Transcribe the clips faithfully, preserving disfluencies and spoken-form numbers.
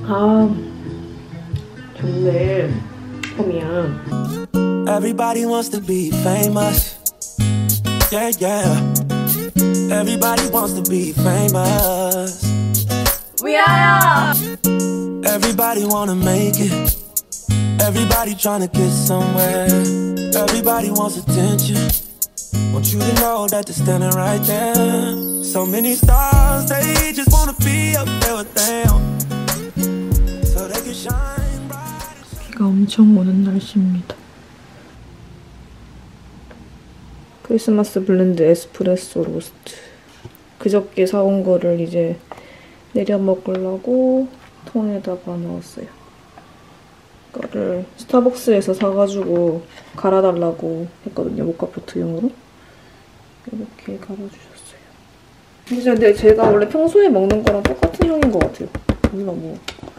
아, 좋네. 봄이야. Everybody wants to be famous. Yeah, yeah. Everybody wants to be famous. 위하여! Everybody wanna make it. Everybody trying to get somewhere. Everybody wants attention. Want you to know that they're standing right there. So many stars, they just wanna be up there with them. So they can shine bright. 비가 엄청 오는 날씨입니다. 크리스마스 블렌드 에스프레소 로스트. 그저께 사온 거를 이제 내려 먹으려고 통에다가 넣었어요. 이거를 스타벅스에서 사가지고 갈아달라고 했거든요. 모카포트용으로. 이렇게 갈아주셨어요. 진짜 근데 제가 원래 평소에 먹는 거랑 똑같은 향인 것 같아요. 몰라 뭐.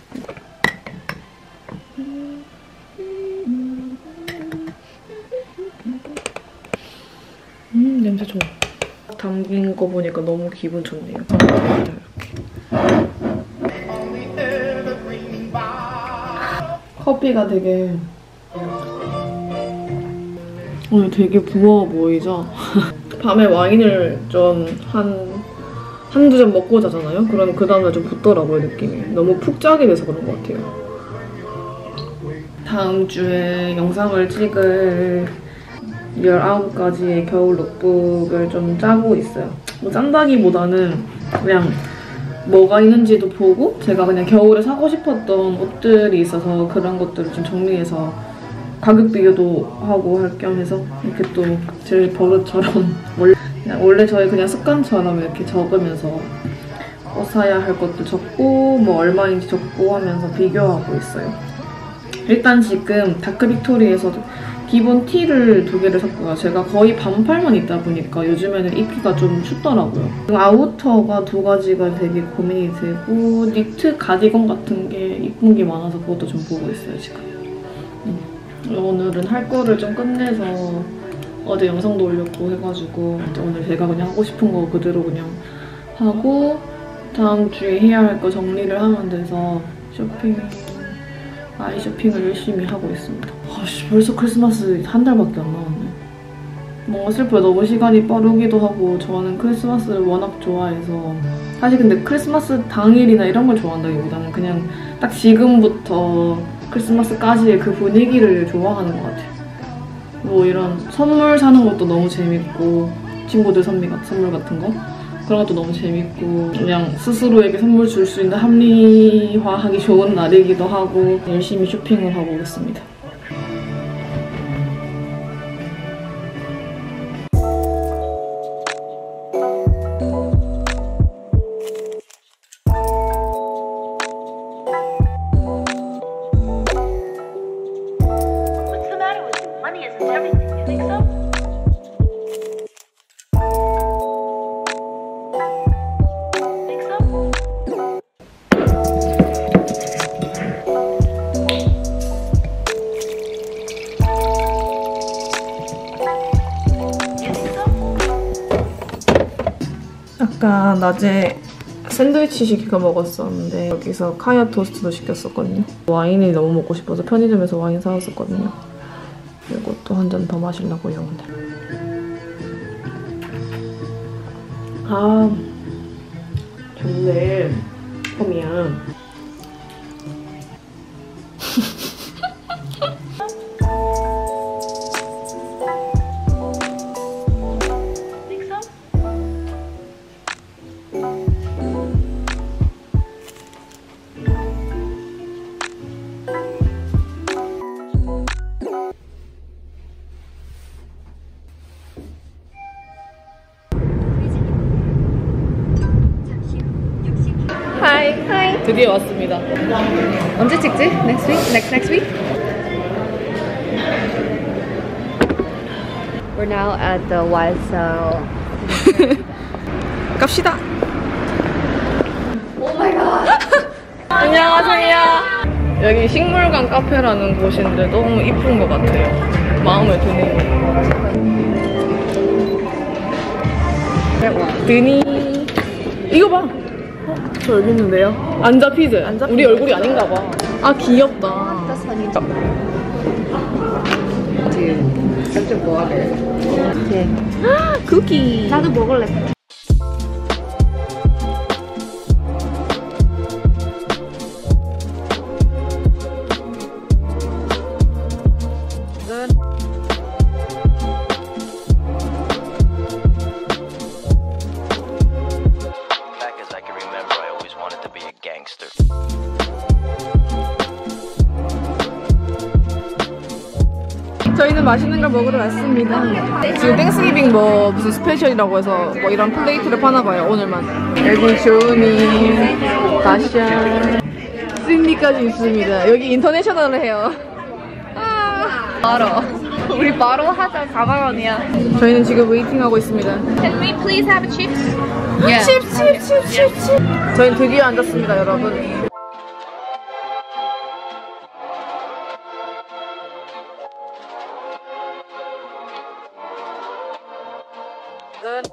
음, 냄새 좋아. 담긴 거 보니까 너무 기분 좋네요. 이렇게. 커피가 되게 오늘 되게 부어워 보이죠? 밤에 와인을 좀 한 한두 잔 먹고 자잖아요? 그러면 그 다음날 좀 붓더라고요, 느낌이. 너무 푹 짜게 돼서 그런 것 같아요. 다음 주에 영상을 찍을 열아홉 가지의 겨울 룩북을 좀 짜고 있어요. 뭐 짠다기보다는 그냥 뭐가 있는지도 보고 제가 그냥 겨울에 사고 싶었던 옷들이 있어서 그런 것들을 좀 정리해서 가격 비교도 하고 할 겸 해서 이렇게 또 제 버릇처럼 원래, 그냥 원래 저희 그냥 습관처럼 이렇게 적으면서 옷 사야 할 것도 적고 뭐 얼마인지 적고 하면서 비교하고 있어요. 일단 지금 다크 빅토리에서 기본 티를 두 개를 샀고요. 제가 거의 반팔만 입다 보니까 요즘에는 입기가 좀 춥더라고요. 아우터가 두 가지가 되게 고민이 되고 니트 가디건 같은 게 이쁜 게 많아서 그것도 좀 보고 있어요, 지금. 음. 오늘은 할 거를 좀 끝내서 어제 영상도 올렸고 해가지고 오늘 제가 그냥 하고 싶은 거 그대로 그냥 하고 다음 주에 해야 할 거 정리를 하면 돼서 쇼핑, 아이 쇼핑을 열심히 하고 있습니다. 아씨, 벌써 크리스마스 한 달밖에 안 남았네. 뭔가 슬퍼요. 너무 시간이 빠르기도 하고 저는 크리스마스를 워낙 좋아해서 사실 근데 크리스마스 당일이나 이런 걸 좋아한다기보다는 그냥 딱 지금부터 크리스마스까지의 그 분위기를 좋아하는 것 같아요. 뭐 이런 선물 사는 것도 너무 재밌고 친구들 선물 같은 거 그런 것도 너무 재밌고 그냥 스스로에게 선물 줄 수 있는 합리화하기 좋은 날이기도 하고 열심히 쇼핑을 하고 오겠습니다. 아까 낮에 샌드위치 시켜 먹었었는데 여기서 카야 토스트도 시켰었거든요. 와인이 너무 먹고 싶어서 편의점에서 와인 사왔었거든요. 이것도 한 잔 더 마시려고요, 오늘. 아, 좋네. 봄이야. 하이 하이 드디어 왔습니다. 언제 찍지? Next week? Next next week? We're now at the Y S L. 갑시다. Oh my god. 안녕하세요. 여기 식물관 카페라는 곳인데 너무 이쁜 것 같아요. 마음에 드네요. 드니 이거 봐. 어? 저 여기 있는데요. 안 잡히지? 안 잡히지? 우리 얼굴이 아닌가 봐. 아 귀엽다. 지금 살짝 뭐 하래? 오케이. 쿠키. 나도 먹을래. 저희는 맛있는 걸 먹으러 왔습니다. 지금 땡스기빙 뭐 무슨 스페셜이라고 해서 뭐 이런 플레이트를 파나봐요, 오늘만. 여기 조은이, 다샤, 신디까지 있습니다. 여기 인터내셔널을 해요. 아, 바로. 우리 바로 하자. 사만 원이야. 저희는 지금 웨이팅하고 있습니다. Can we please have chips? 칩, 칩, 칩, 칩, 칩. 저희는 드디어 앉았습니다, 여러분. Good.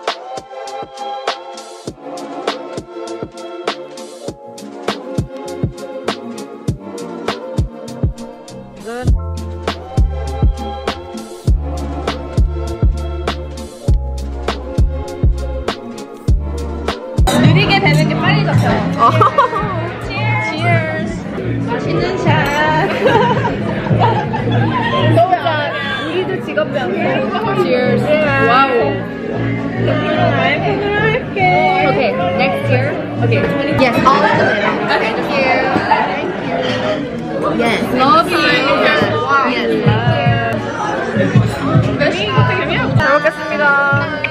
Good. 느리게 되는 게 빨리 잡혀요. Cheers. 맛있는 샷. 소자. 우리도 직업이 안 돼. Cheers. 와우. Okay, next year. Okay, twenty. Yes, all of them. Okay, thank you. Thank you. Yes. Love you. Yes. Yes. 잘 먹겠습니다.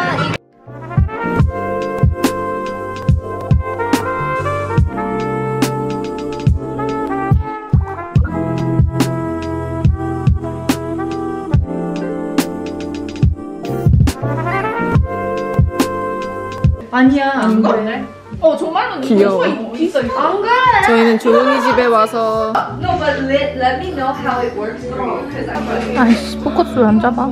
아니야 안 그래? 어 정말로 귀여워. 있어 있어. 안 그래? 저희는 조은이 집에 와서 No, but let, let me know how it works for you, because I'm really... 아이씨 포커스 왜 안 잡아?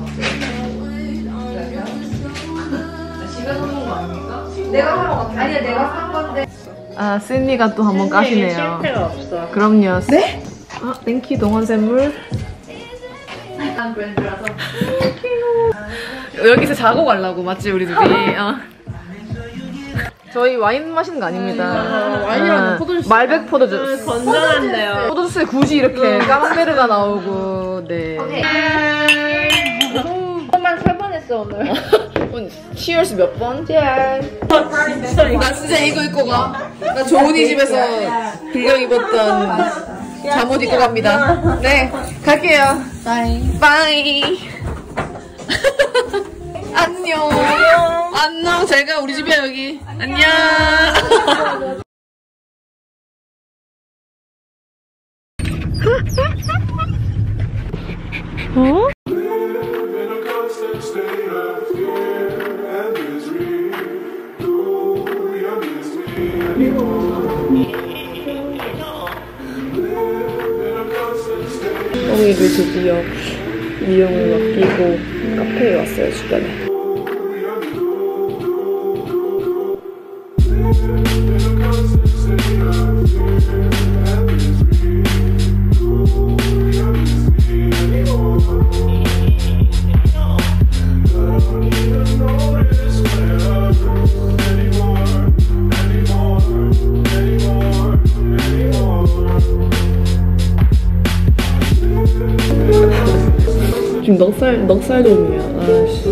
내가 산 거, 아니야 내가 산 건데. 아 신디가 또 한번 까시네요. 실패가 없어. 그럼요. 네? 아 땡큐 동원 샘물. 난 브랜드라서. 여기서 자고 가려고 맞지 우리 둘이. 어. 저희 와인 마시는 거 아닙니다. 아, 와인이라는 아, 포도주스. 말백 포도주스. 건전한데요. 포도주스에 굳이 이렇게 까망베르가 나오고 네. 한번 세 번 했어 오늘. 치얼스 몇 번? Cheers. 나 진짜 이거 입고 가. 나 조은이 집에서 빌려 입었던 잠옷 입고 갑니다. 네, 갈게요. Bye. 빠이. 안녕. 안녕. 잘 가. 우리 집이야 여기. 안녕. 어? 엉이를 드디어 미용을 맡기고 카페에 왔어요, 주변에. 지금 넉살, 넉살돔이야. 아씨.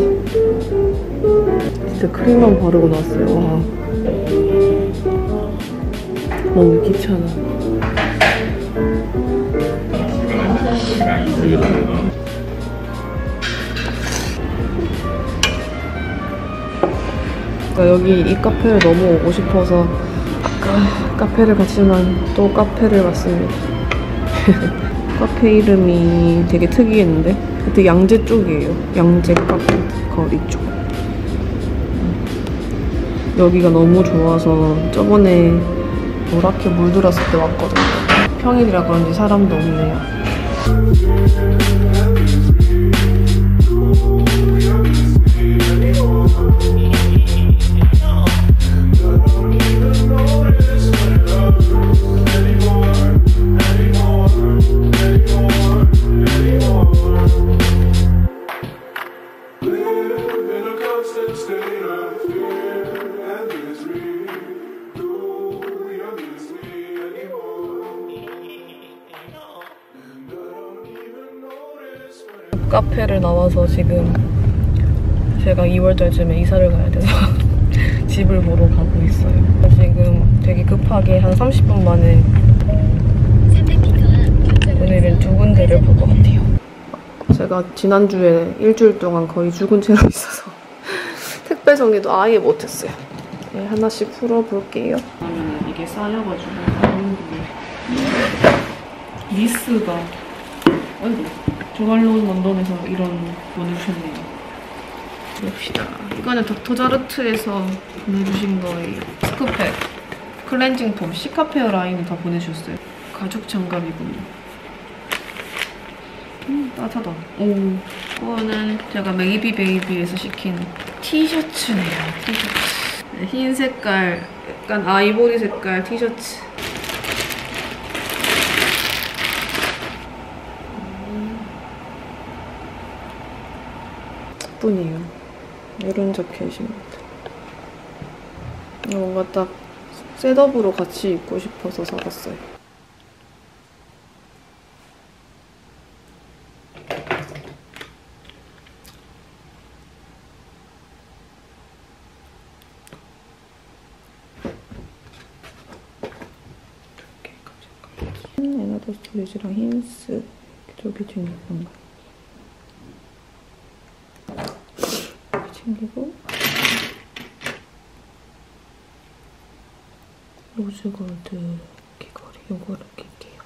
진짜 크림만 바르고 나왔어요. 와. 너무 귀찮아. 그러니까 여기 이 카페를 너무 오고 싶어서 아, 카페를 갔지만 또 카페를 왔습니다. 카페 이름이 되게 특이했는데 되게 양재 쪽이에요. 양재 카페 거리 쪽. 여기가 너무 좋아서 저번에 노랗게 물들었을 때 왔거든요. 평일이라 그런지 사람도 없네요. 카페를 나와서 지금 제가 이월 달쯤에 이사를 가야 돼서 집을 보러 가고 있어요. 지금 되게 급하게 한 삼십 분 만에 오늘은 두 군데를 볼 것 같아요. 제가 지난주에 일주일 동안 거의 죽은 채로 있어서 택배 정리도 아예 못했어요. 네, 하나씩 풀어볼게요. 그러면 이게 쌓여가지고 미스가 아이고 조갈로운 런던에서 이런 보내주셨네요. 봅시다. 이거는 닥터자르트에서 보내주신 거예요. 스쿠팩, 클렌징 폼, 시카페어 라인을 다 보내주셨어요. 가죽 장갑이군요. 음, 따뜻하다. 오, 이거는 제가 메이비 베이비에서 시킨 티셔츠네요. 티셔츠. 네, 흰 색깔, 약간 아이보리 색깔 티셔츠. 음. 뿐이에요. 이런 자켓입니다. 뭔가 딱 셋업으로 같이 입고 싶어서 사봤어요. 에나더 스토리지랑 힌스 저기 좀 예쁜가? 챙기고 로즈골드 귀걸이 요거를 낄게요.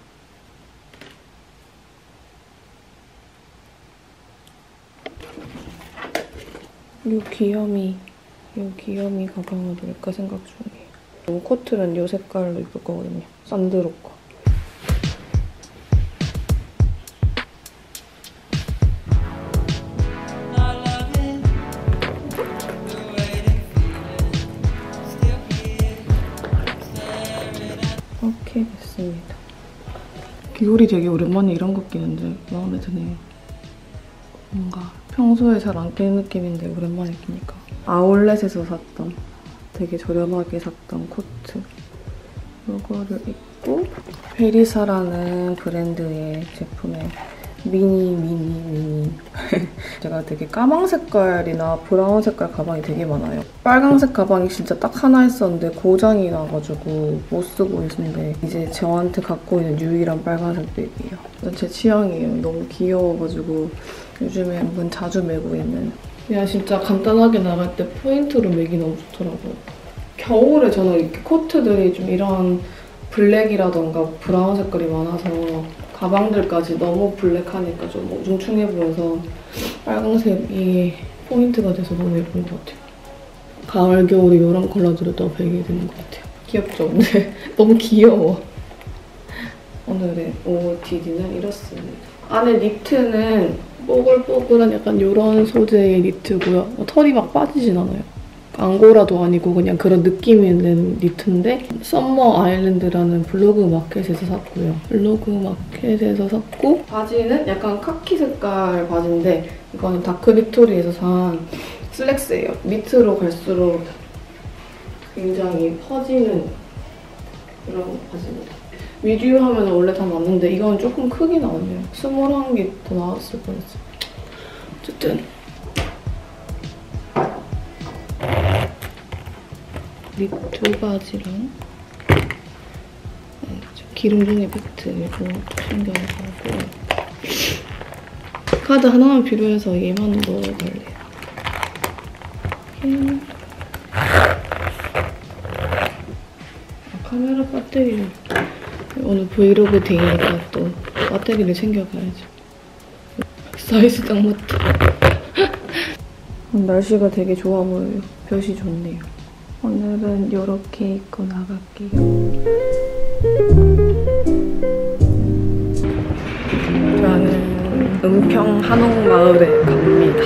요 귀요미 요 귀요미 가방을 넣을까 생각 중이에요. 요 코트는 요 색깔로 입을 거거든요. 산드로 거. 이렇게 됐습니다. 귀걸이 되게 오랜만에 이런 거 끼는데 마음에 드네요. 뭔가 평소에 잘 안 끼는 느낌인데 오랜만에 끼니까. 아울렛에서 샀던 되게 저렴하게 샀던 코트 이거를 입고 페리사라는 브랜드의 제품의 미니 미니 미니 제가 되게 까망 색깔이나 브라운 색깔 가방이 되게 많아요. 빨강색 가방이 진짜 딱 하나 있었는데 고장이 나가지고 못 쓰고 있는데 이제 저한테 갖고 있는 유일한 빨간색 백이에요. 제 취향이에요. 너무 귀여워가지고 요즘에 은근 자주 메고 있는. 그냥 진짜 간단하게 나갈 때 포인트로 메기 너무 좋더라고요. 겨울에 저는 이렇게 코트들이 좀 이런 블랙이라던가 브라운 색깔이 많아서 가방들까지 너무 블랙하니까 좀 우중충해 보여서 빨강색이 포인트가 돼서 너무 예쁜 것 같아요. 가을, 겨울에 이런 컬러들을 더 배게 되는 것 같아요. 귀엽죠? 근데 너무 귀여워. 오늘의 오오티디는 이렇습니다. 안에 니트는 뽀글뽀글한 약간 이런 소재의 니트고요. 털이 막 빠지진 않아요. 앙고라도 아니고 그냥 그런 느낌 있는 니트인데 썸머 아일랜드라는 블로그 마켓에서 샀고요. 블로그 마켓에서 샀고 바지는 약간 카키 색깔 바지인데 이거는 다크 빅토리에서 산 슬랙스예요. 밑으로 갈수록 굉장히 퍼지는 그런 바지입니다. 미디움 하면 원래 다 맞는데 이건 조금 크게 나왔네요. 스몰한 게 더 나왔을 뻔했어요. 어쨌든 립두 바지랑 기름종이 팩트 이거 챙겨가고 카드 하나만 필요해서 얘만 넣어갈래요. 아, 카메라 배터리를 오늘 브이로그 데이니까 또 배터리를 챙겨가야죠. 사이즈 딱 맞다. 날씨가 되게 좋아 보여요. 볕이 좋네요. 오늘은 이렇게 입고 나갈게요. 저는 은평 한옥마을에 갑니다.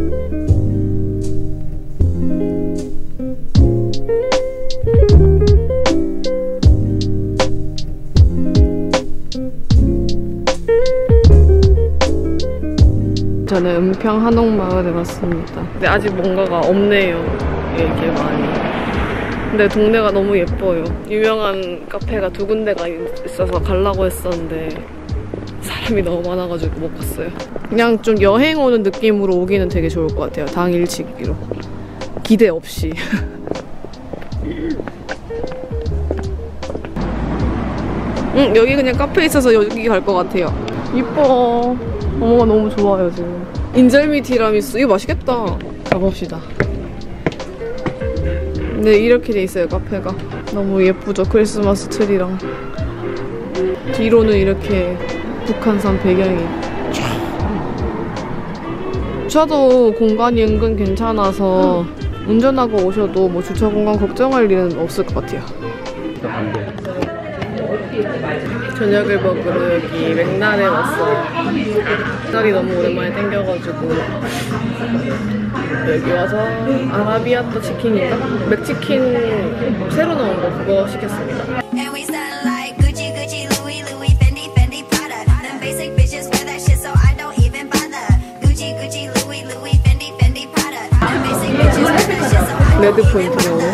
저는 은평 한옥마을에 왔습니다. 근데 아직 뭔가가 없네요. 이렇게 많이. 근데 동네가 너무 예뻐요. 유명한 카페가 두 군데가 있어서 가려고 했었는데 사람 사람이 너무 많아가지고 못 갔어요. 그냥 좀 여행 오는 느낌으로 오기는 되게 좋을 것 같아요. 당일치기로. 기대 없이. 응, 여기 그냥 카페 있어서 여기 갈 것 같아요. 이뻐. 어머가 너무 좋아요, 지금. 인절미 티라미수. 이거 맛있겠다. 가봅시다. 네, 이렇게 돼 있어요, 카페가. 너무 예쁘죠? 크리스마스 트리랑. 뒤로는 이렇게 북한산 배경이. 주차도 공간이 은근 괜찮아서 운전하고 오셔도 뭐 주차 공간 걱정할 일은 없을 것 같아요. 저녁을 먹으러 여기 맥날에 왔어요. 맥날이 너무 오랜만에 땡겨가지고 여기 와서 아라비아또 치킨인가? 맥치킨 새로 나온 거 그거 시켰습니다. 레드 포인트네 오늘.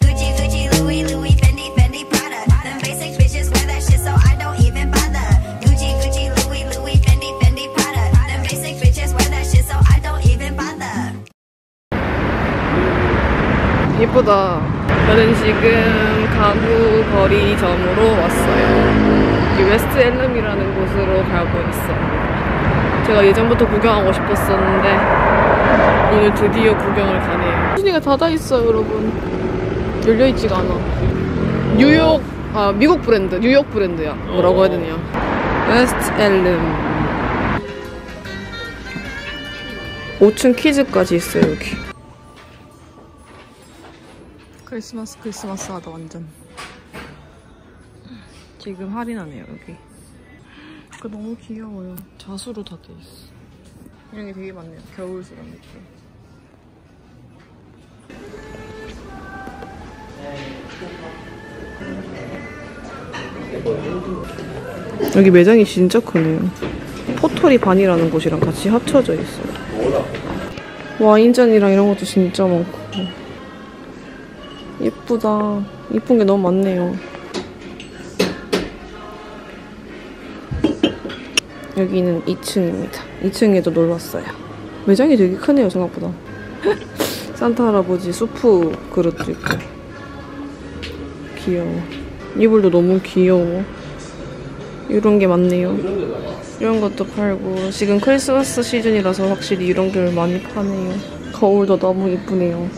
예쁘다. 저는 지금 가구 거리점으로 왔어요. 이 웨스트 엘름이라는 곳으로 가고 있어요. 제가 예전부터 구경하고 싶었었는데 오늘 드디어 구경을 가네요. 시내가 닫아있어요, 여러분. 열려있지가 않아. 뉴욕, 아 미국 브랜드, 뉴욕 브랜드야. 뭐라고 해야 되냐. 웨스트 엘름. 오 층 키즈까지 있어요, 여기. 크리스마스 크리스마스 하다 완전. 지금 할인하네요, 여기. 그 너무 귀여워요. 자수로 다 돼 있어. 이런 게 되게 많네요. 겨울스러운 느낌. 여기 매장이 진짜 크네요. 포토리 반이라는 곳이랑 같이 합쳐져 있어요. 와인잔이랑 이런 것도 진짜 많고. 예쁘다. 예쁜 게 너무 많네요. 여기는 이 층입니다. 이 층에도 놀러 왔어요. 매장이 되게 크네요, 생각보다. 산타 할아버지 수프 그릇도 있고. 귀여워. 이불도 너무 귀여워. 이런 게 많네요. 이런 것도 팔고. 지금 크리스마스 시즌이라서 확실히 이런 걸 많이 파네요. 거울도 너무 예쁘네요.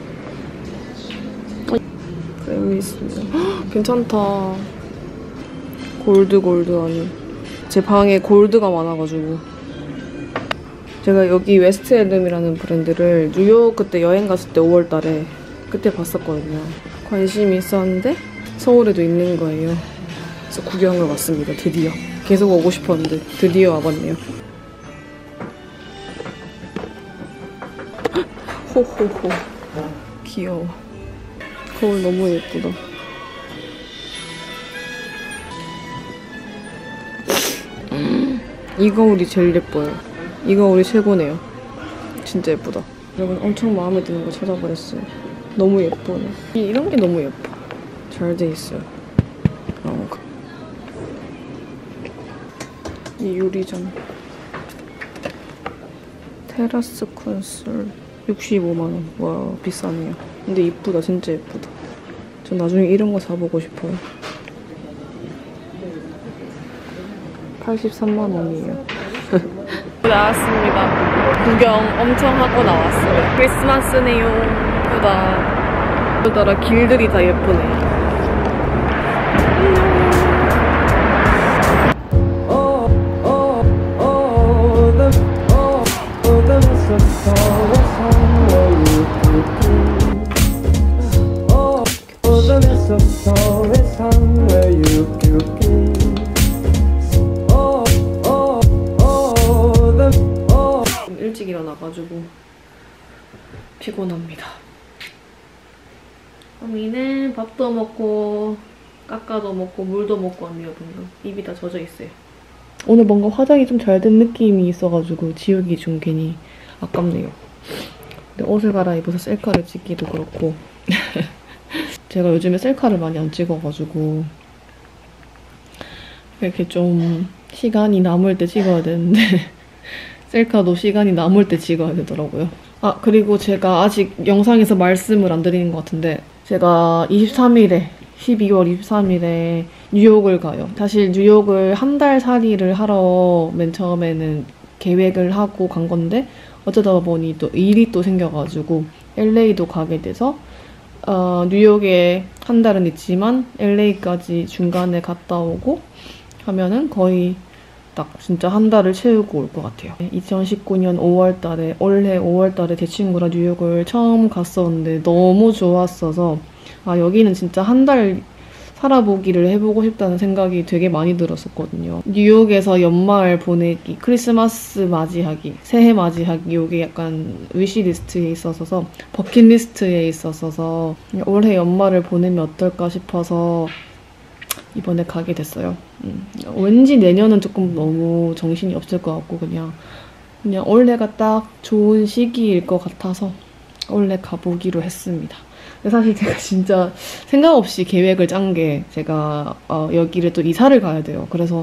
여기 있습니다. 헉, 괜찮다. 골드 골드 아니. 제 방에 골드가 많아가지고. 제가 여기 웨스트 엘름이라는 브랜드를 뉴욕 그때 여행 갔을 때 오월 달에 그때 봤었거든요. 관심이 있었는데 서울에도 있는 거예요. 그래서 구경을 왔습니다. 드디어. 계속 오고 싶었는데 드디어 와봤네요. 호호호. 귀여워. 거울 너무 예쁘다. 이 거울이 제일 예뻐요. 이 거울이 최고네요. 진짜 예쁘다. 여러분 엄청 마음에 드는 거 찾아버렸어요. 너무 예뻐요. 이런 게 너무 예뻐. 잘 돼 있어요. 어. 이 유리잔. 테라스 콘솔 육십오만 원. 와 비싸네요. 근데 이쁘다. 진짜 예쁘다. 전 나중에 이런 거 사보고 싶어요. 팔십삼만 원이에요. 나왔습니다. 구경 엄청 하고 나왔어요. 크리스마스네요. 예쁘다. 그러다가 길들이 다 예쁘네. 일찍 일어나가지고 피곤합니다. 어미는 밥도 먹고 까까도 먹고 물도 먹고 왔네요. 방금 입이 다 젖어 있어요. 오늘 뭔가 화장이 좀 잘 된 느낌이 있어가지고 지우기 좀 괜히 아깝네요. 근데 옷을 갈아입어서 셀카를 찍기도 그렇고 제가 요즘에 셀카를 많이 안 찍어가지고 이렇게 좀 시간이 남을 때 찍어야 되는데 셀카도 시간이 남을 때 찍어야 되더라고요. 아, 그리고 제가 아직 영상에서 말씀을 안 드리는 것 같은데 제가 이십삼 일에 십이월 이십삼 일에 뉴욕을 가요. 사실 뉴욕을 한 달 살이를 하러 맨 처음에는 계획을 하고 간 건데 어쩌다 보니 또 일이 또 생겨가지고 엘에이도 가게 돼서 어, 뉴욕에 한 달은 있지만 엘에이까지 중간에 갔다 오고 하면은 거의 딱 진짜 한 달을 채우고 올 것 같아요. 이천십구 년 오월 달에 올해 오월 달에 제 친구랑 뉴욕을 처음 갔었는데 너무 좋았어서 아 여기는 진짜 한 달 살아보기를 해보고 싶다는 생각이 되게 많이 들었었거든요. 뉴욕에서 연말 보내기, 크리스마스 맞이하기, 새해 맞이하기 이게 약간 위시리스트에 있어서 버킷리스트에 있어서 올해 연말을 보내면 어떨까 싶어서 이번에 가게 됐어요. 음, 왠지 내년은 조금 너무 정신이 없을 것 같고 그냥 그냥 올해가 딱 좋은 시기일 것 같아서 올해 가보기로 했습니다. 근데 사실 제가 진짜 생각 없이 계획을 짠 게 제가 어, 여기를 또 이사를 가야 돼요. 그래서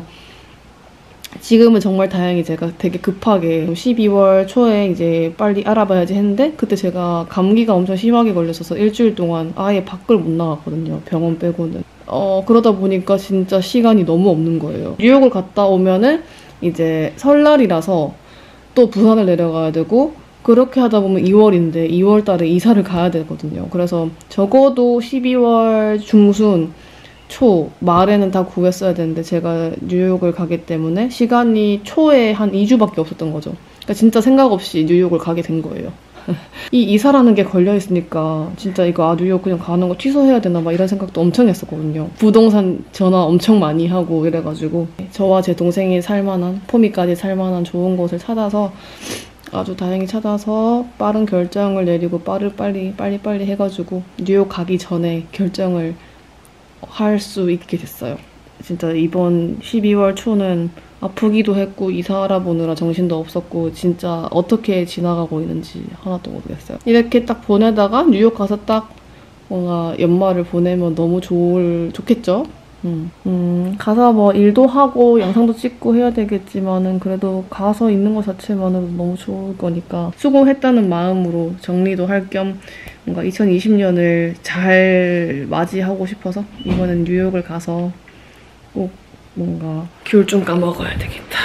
지금은 정말 다행히 제가 되게 급하게 십이월 초에 이제 빨리 알아봐야지 했는데 그때 제가 감기가 엄청 심하게 걸렸어서 일주일 동안 아예 밖을 못 나갔거든요. 병원 빼고는. 어 그러다 보니까 진짜 시간이 너무 없는 거예요. 뉴욕을 갔다 오면은 이제 설날이라서 또 부산을 내려가야 되고 그렇게 하다 보면 이월인데 이월 달에 이사를 가야 되거든요. 그래서 적어도 십이월 중순, 초, 말에는 다 구했어야 되는데 제가 뉴욕을 가기 때문에 시간이 초에 한 이 주밖에 없었던 거죠. 그러니까 진짜 생각 없이 뉴욕을 가게 된 거예요. 이 이사라는 게 걸려있으니까 진짜 이거 아 뉴욕 그냥 가는 거 취소해야 되나 막 이런 생각도 엄청 했었거든요. 부동산 전화 엄청 많이 하고 이래가지고 저와 제 동생이 살만한, 포미까지 살만한 좋은 곳을 찾아서 아주 다행히 찾아서 빠른 결정을 내리고 빠르 빨리 빨리 빨리 해가지고 뉴욕 가기 전에 결정을 할 수 있게 됐어요. 진짜 이번 십이월 초는 아프기도 했고 이사 알아보느라 정신도 없었고 진짜 어떻게 지나가고 있는지 하나도 모르겠어요. 이렇게 딱 보내다가 뉴욕 가서 딱 뭔가 연말을 보내면 너무 좋을, 좋겠죠? 음, 음, 가서 뭐 일도 하고 영상도 찍고 해야 되겠지만은 그래도 가서 있는 것 자체만으로도 너무 좋을 거니까 수고했다는 마음으로 정리도 할 겸 뭔가 이천이십 년을 잘 맞이하고 싶어서 이번엔 뉴욕을 가서 꼭 뭔가 귤 좀 까먹어야 되겠다.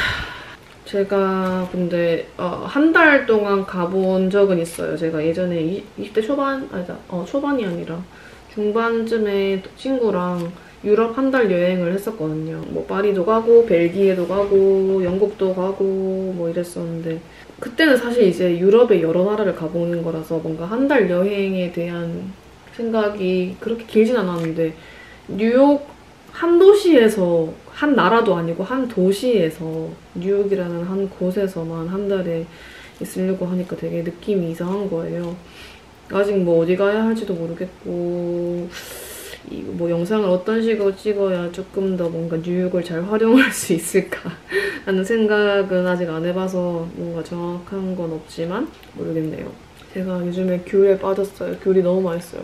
제가 근데 어, 한 달 동안 가본 적은 있어요. 제가 예전에 이십 대 초반, 아니다, 어, 초반이 아니라 중반쯤에 친구랑 유럽 한 달 여행을 했었거든요. 뭐 파리도 가고 벨기에도 가고 영국도 가고 뭐 이랬었는데 그때는 사실 이제 유럽의 여러 나라를 가보는 거라서 뭔가 한 달 여행에 대한 생각이 그렇게 길진 않았는데 뉴욕 한 도시에서, 한 나라도 아니고 한 도시에서 뉴욕이라는 한 곳에서만 한 달에 있으려고 하니까 되게 느낌이 이상한 거예요. 아직 뭐 어디 가야 할지도 모르겠고 이거 뭐 영상을 어떤 식으로 찍어야 조금 더 뭔가 뉴욕을 잘 활용할 수 있을까 하는 생각은 아직 안 해봐서 뭔가 정확한 건 없지만 모르겠네요. 제가 요즘에 귤에 빠졌어요. 귤이 너무 맛있어요.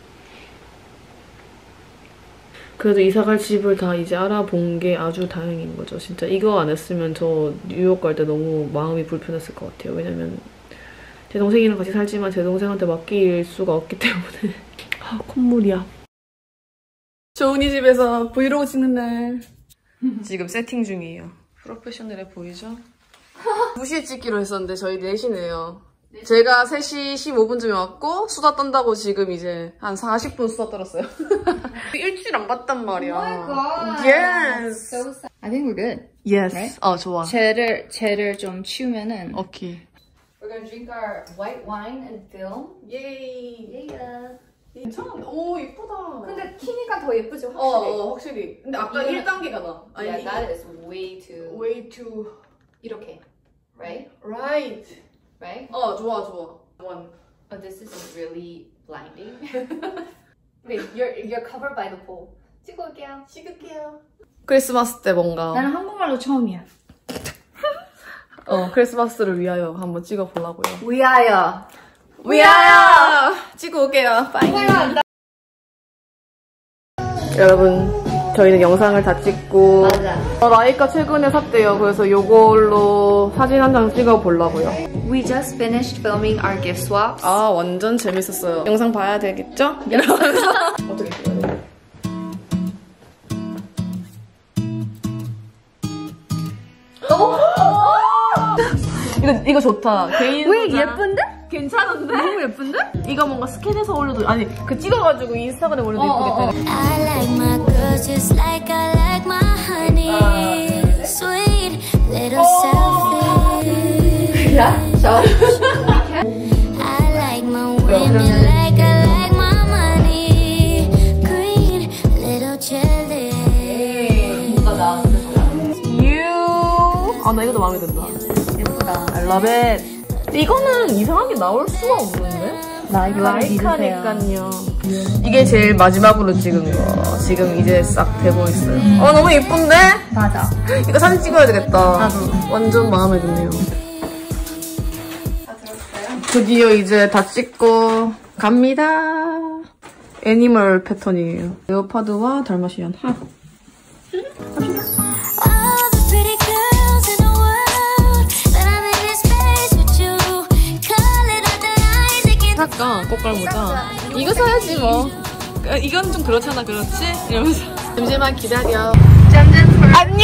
그래도 이사갈 집을 다 이제 알아본 게 아주 다행인 거죠. 진짜 이거 안 했으면 저 뉴욕 갈 때 너무 마음이 불편했을 것 같아요. 왜냐면 제 동생이랑 같이 살지만 제 동생한테 맡길 수가 없기 때문에 아 콧물이야. 조은이 집에서 브이로그 찍는 날 지금 세팅 중이에요. 프로페셔널해 보이죠? 두 시에 찍기로 했었는데 저희 네 시네요. 제가 세 시 십오 분쯤에 왔고 수다 떤다고 지금 이제 한 사십 분 수다 떨었어요. 일주일 안 봤단 말이야. Oh my god. Yes. So sad. I think we're good. Yes. Right? 어 좋아. 쟤를 쟤를 좀 치우면은. 오케이. We're gonna drink our white wine and film. 예이. Yeah. 괜찮아. 오 예쁘다. 근데 키니까 더 예쁘지 확실히. 어, 어 확실히. 근데 아까 이거는- 일 단계가 나. 아니 Yeah, that is way too. way too 이렇게, right? right. Right? 어 좋아 좋아. One. Oh, this is really blinding. Wait, you're you're covered by the pool. 찍고 올게요. 찍을게요. 크리스마스 때 뭔가 나는 한국말로 처음이야. 어 크리스마스를 위하여 한번 찍어보려고요. 위하여. 위하여! 찍고 올게요. 빠이. 여러분 저희는 영상을 다 찍고 맞아. 어, 라이카 최근에 샀대요. 그래서 요걸로 사진 한 장 찍어 보려고요. We just finished filming our gift swaps. 아 완전 재밌었어요. 영상 봐야 되겠죠? 이러면서 어떻게 찍어야 돼? 이거 이거 좋다. 개인 왜 소장. 예쁜데? 괜찮은데? 너무 예쁜데? 이거 뭔가 스캔해서 올려도 아니 그 찍어가지고 인스타그램 올려도 예쁘겠다. I like my girls just like I like my honey. Sweet little selfish. I like my women like I like my money. Green little jelly. You. 아 나 이것도 마음에 든다. 예쁘다. I love it. 이거는 이상하게 나올 수가 없는데? 라이카니까요. 이게 제일 마지막으로 찍은 거. 지금 이제 싹 되고 있어요. 어 너무 예쁜데? 맞아. 이거 사진 찍어야 되겠다. 나도. 완전 마음에 드네요. 드디어 이제 다 찍고 갑니다. 애니멀 패턴이에요. 레오파드와 달마시안 하. All the pretty girls in the world, but I'm in this space with you. Call it out the lines again. 살까? 꽃갈모자. 이거 사야지 뭐. 이건 좀 그렇잖아, 그렇지? 이러면서. 잠시만 기다려. 안녕!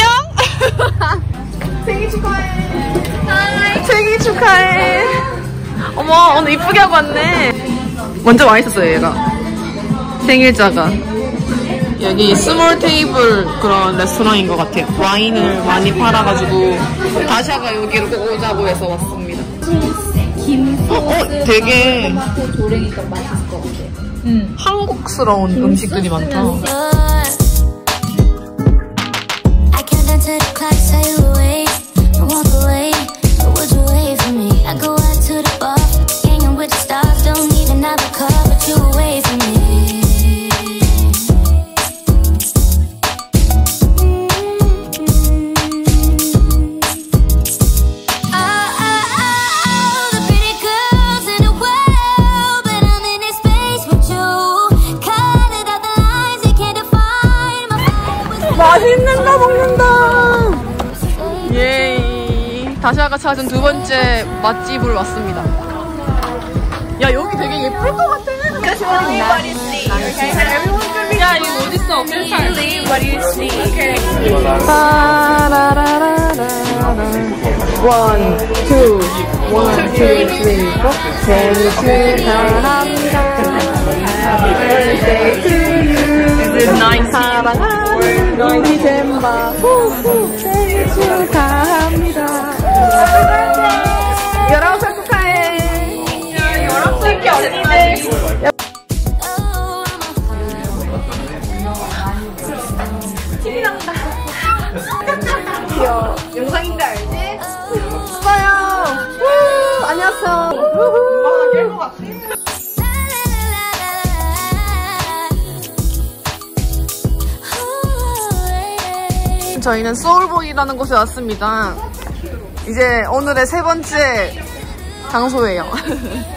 생일 축하해. 생일 축하해. 어머, 오늘 이쁘게 하고 왔네. 먼저 와 있었어요, 얘가. 생일자가. 여기 스몰 테이블 그런 레스토랑인 것 같아요. 와인을 많이 팔아가지고 다샤가 여기로 꼭 오자고 해서 왔습니다. 김. 어, 어 되게 조랭이가 맛있을 것 같아. 음, 한국스러운 음식들이 많다. I count down to the clock, say you wait, and walk away. But would you wait for me? I go out to the bar, hanging with the stars. Don't need another car, but you away from me. 맛있는 거 먹는다. 예이. 다시아가 찾은 두 번째 맛집을 왔습니다. 야 여기 되게 예쁠 것 같아. 야 이거 어딨어? 원, 투, 원, 투, 쓰리, 포. 생일 축하합니다. Birthday to you. 사랑하는 너희 잼바. 생일 축하합니다. 열아홉 살 축하해. 열아홉 살 언니들. 티비 나온다. 귀여워. 영상인데 알지? 오빠요. 안녕하세요. 아, 나 깰 것 같아. 저희는 소울보이라는 곳에 왔습니다. 이제 오늘의 세 번째 장소예요.